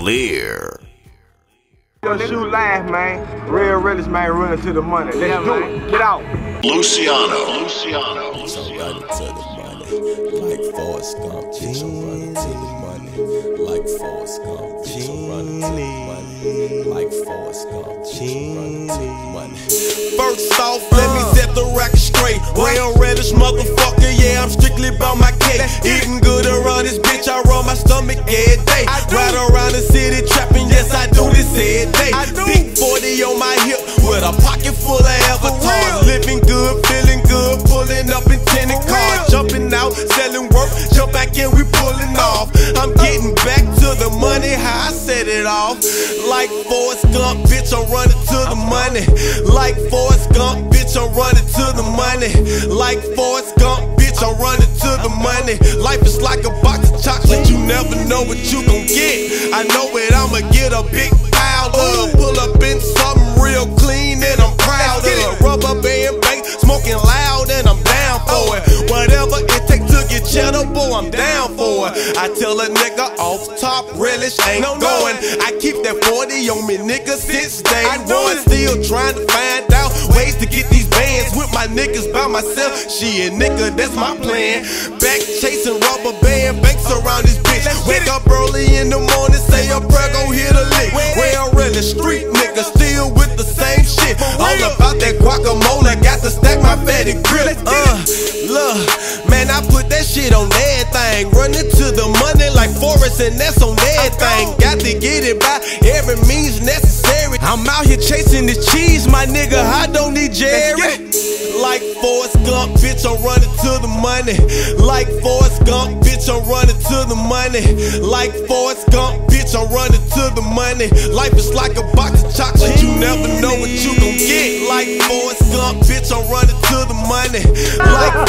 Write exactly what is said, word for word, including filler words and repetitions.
Clear. Your shoe life, man. Real realest man running to the money. Let's yeah, do man. it. Get out. Luciano. Luciano. Bitch, I'm running to the money. Like Forrest Gump. Bitch, I'm running to the money. Like Forrest Gump. Bitch, I'm running to the money. Like Forrest Gump. Bitch, I'm running to the money. First off, let me set the record straight. Real reddish motherfucker, yeah, I'm strictly about my cake. Eating good around this bitch, I run my stomach every day. Ride around the city trapping, yes, I do this every day. Big forty on my hip with a pocket full of avatars. Living good, feeling good, pulling up in tenant cars. Jumping out, selling work, jump back in, we pulling off. I'm getting back to the money, how I set it off. Like Forrest Gump, bitch, I'm running to the money. Like Forrest Gump, bitch, I'm running to the money. Like Forrest Gump, bitch, I'm running to the money. Life is like a box of chocolate, you never know what you gon' get. I know it, I'ma get a big pile of. Pull up in something real clean and I'm proud of. Rubber band bank, smoking loud and I'm down for it. Whatever it takes to get cheddar, boy, I'm down for it. I tell a nigga off top, relish ain't going. I keep that forty on me, nigga, since day one. Still trying to find out ways to get these bands with my niggas by myself. Shit, nigga, that's my plan. Back chasing rubber band banks around this bitch. Wake up early in the morning, say a prayer, go hit a lick. Real really street nigga, still with the same shit. All about that guacamole, got to stack my fatty grip. Uh, look, man, I put that shit on everything. Running to the money like Forrest, and that's on everything. Got to get it by every means necessary. I'm out here chasing this cheese, my nigga, I don't need Jerry. Like Forrest Gump, bitch, I'm running to the money. Like Forrest Gump, bitch, I'm running to the money. Like Forrest Gump, bitch, I'm running to the money. Life is like a box of chocolate, you never know what you gon' get. Like Forrest Gump, bitch, I'm running to the money. Like